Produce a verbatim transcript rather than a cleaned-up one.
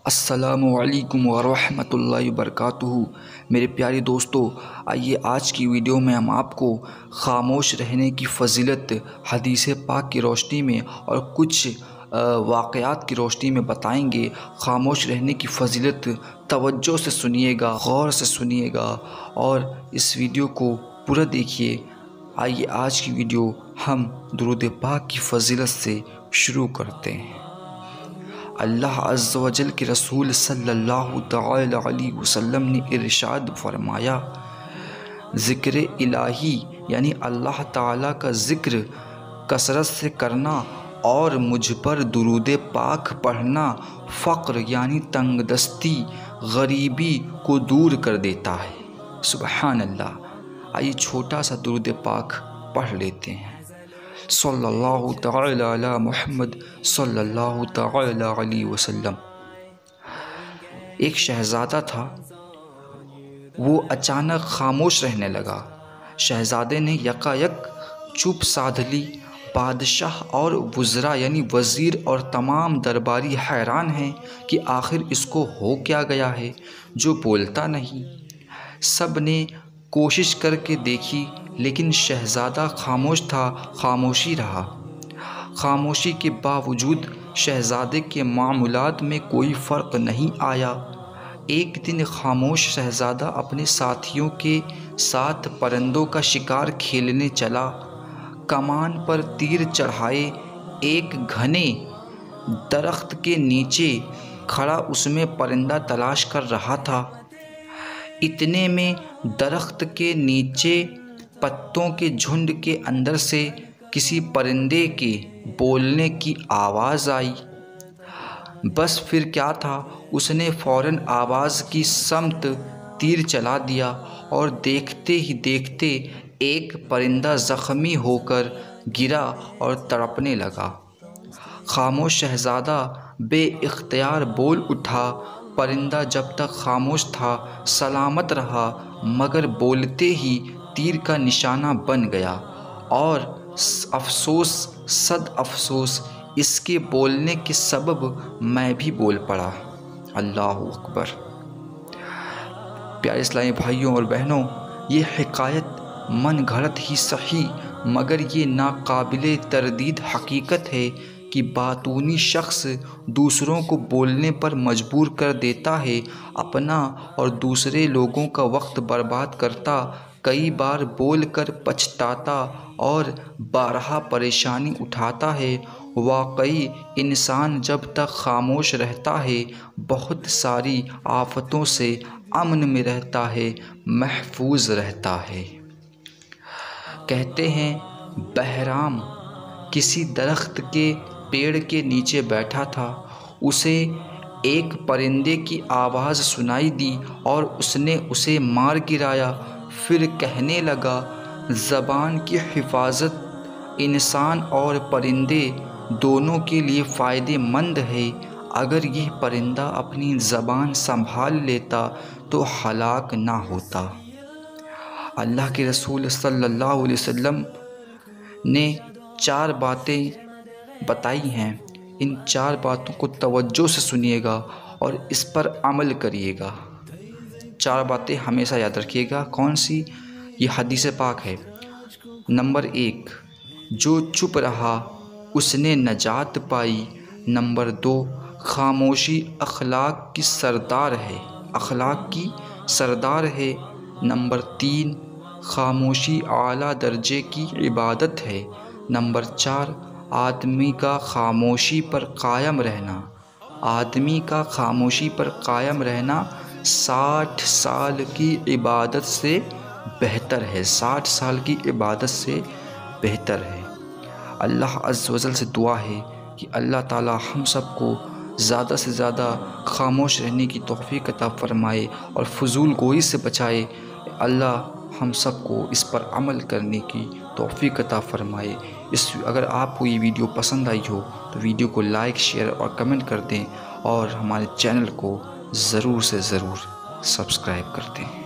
السلام علیکم ورحمۃ اللہ وبرکاتہ۔ میرے پیارے دوستو، آئیے آج کی ویڈیو میں ہم آپ کو خاموش رہنے کی فضیلت حدیث پاک کی روشنی میں اور کچھ واقعات کی روشنی میں بتائیں گے۔ خاموش رہنے کی فضیلت توجہ سے سنیے گا، غور سے سنیے گا اور اس ویڈیو کو پورا دیکھیے۔ آئیے آج کی ویڈیو ہم درود پاک کی فضیلت سے شروع کرتے ہیں۔ اللہ عز و جل کے رسول صلی اللہ تعالی علیہ وسلم نے ارشاد فرمایا، ذکر الہی یعنی اللہ تعالیٰ کا ذکر کثرت سے کرنا اور مجھ پر درود پاک پڑھنا فقر یعنی تنگ دستی، غریبی کو دور کر دیتا ہے۔ سبحان اللہ۔ آئیے چھوٹا سا درود پاک پڑھ لیتے ہیں۔ صلی اللہ تعالی علی محمد صلی اللہ تعالی علیہ وسلم۔ ایک شہزادہ تھا، وہ اچانک خاموش رہنے لگا۔ شہزادے نے یکایک چپ سادھ لی۔ بادشاہ اور وزراء یعنی وزیر اور تمام درباری حیران ہیں کہ آخر اس کو ہو کیا گیا ہے جو بولتا نہیں۔ سب نے کوشش کر کے دیکھی لیکن شہزادہ خاموش تھا، خاموشی رہا۔ خاموشی کے باوجود شہزادے کے معاملات میں کوئی فرق نہیں آیا۔ ایک دن خاموش شہزادہ اپنے ساتھیوں کے ساتھ پرندوں کا شکار کھیلنے چلا۔ کمان پر تیر چڑھائے ایک گھنے درخت کے نیچے کھڑا اس میں پرندہ تلاش کر رہا تھا۔ اتنے میں درخت کے نیچے پتوں کے جھنڈ کے اندر سے کسی پرندے کے بولنے کی آواز آئی۔ بس پھر کیا تھا، اس نے فوراً آواز کی سمت تیر چلا دیا اور دیکھتے ہی دیکھتے ایک پرندہ زخمی ہو کر گرا اور تڑپنے لگا۔ خاموش شہزادہ بے اختیار بول اٹھا۔ پرندہ جب تک خاموش تھا سلامت رہا، مگر بولتے ہی تیر کا نشانہ بن گیا، اور افسوس صد افسوس، اس کے بولنے کے سبب میں بھی بول پڑا۔ اللہ اکبر۔ پیارے اسلامی بھائیوں اور بہنوں، یہ حکایت من گھڑت ہی صحیح مگر یہ ناقابل تردید حقیقت ہے کہ باتونی شخص دوسروں کو بولنے پر مجبور کر دیتا ہے، اپنا اور دوسرے لوگوں کا وقت برباد کرتا، کئی بار بول کر پچھتاتا اور بارہا پریشانی اٹھاتا ہے۔ واقعی انسان جب تک خاموش رہتا ہے بہت ساری آفتوں سے امن میں رہتا ہے، محفوظ رہتا ہے۔ کہتے ہیں بہرام کسی درخت کے پیڑ کے نیچے بیٹھا تھا، اسے ایک پرندے کی آواز سنائی دی اور اس نے اسے مار گرایا۔ پھر کہنے لگا، زبان کی حفاظت انسان اور پرندے دونوں کے لیے فائدہ مند ہے۔ اگر یہ پرندہ اپنی زبان سنبھال لیتا تو ہلاک نہ ہوتا۔ اللہ کے رسول صلی اللہ علیہ وسلم نے چار باتیں بتائی ہیں، ان چار باتوں کو توجہ سے سنیے گا اور اس پر عمل کریے گا۔ چار باتیں ہمیشہ یاد رکھیے گا۔ کون سی؟ یہ حدیث پاک ہے۔ نمبر ایک، جو چپ رہا اس نے نجات پائی۔ نمبر دو، خاموشی اخلاق کی سردار ہے، اخلاق کی سردار ہے۔ نمبر تین، خاموشی اعلیٰ درجے کی عبادت ہے۔ نمبر چار، آدمی کا خاموشی پر قائم رہنا آدمی کا خاموشی پر قائم رہنا ساٹھ سال کی عبادت سے بہتر ہے، ساٹھ سال کی عبادت سے بہتر ہے۔ اللہ عز و جل سے دعا ہے کہ اللہ تعالی ہم سب کو زیادہ سے زیادہ خاموش رہنے کی توفیق عطا فرمائے اور فضول گوئی سے بچائے۔ اللہ ہم سب کو اس پر عمل کرنے کی توفیق عطا فرمائے۔ اس اگر آپ کو یہ ویڈیو پسند آئی ہو تو ویڈیو کو لائک، شیئر اور کمنٹ کر دیں اور ہمارے چینل کو ضرور سے ضرور سبسکرائب کر دیں۔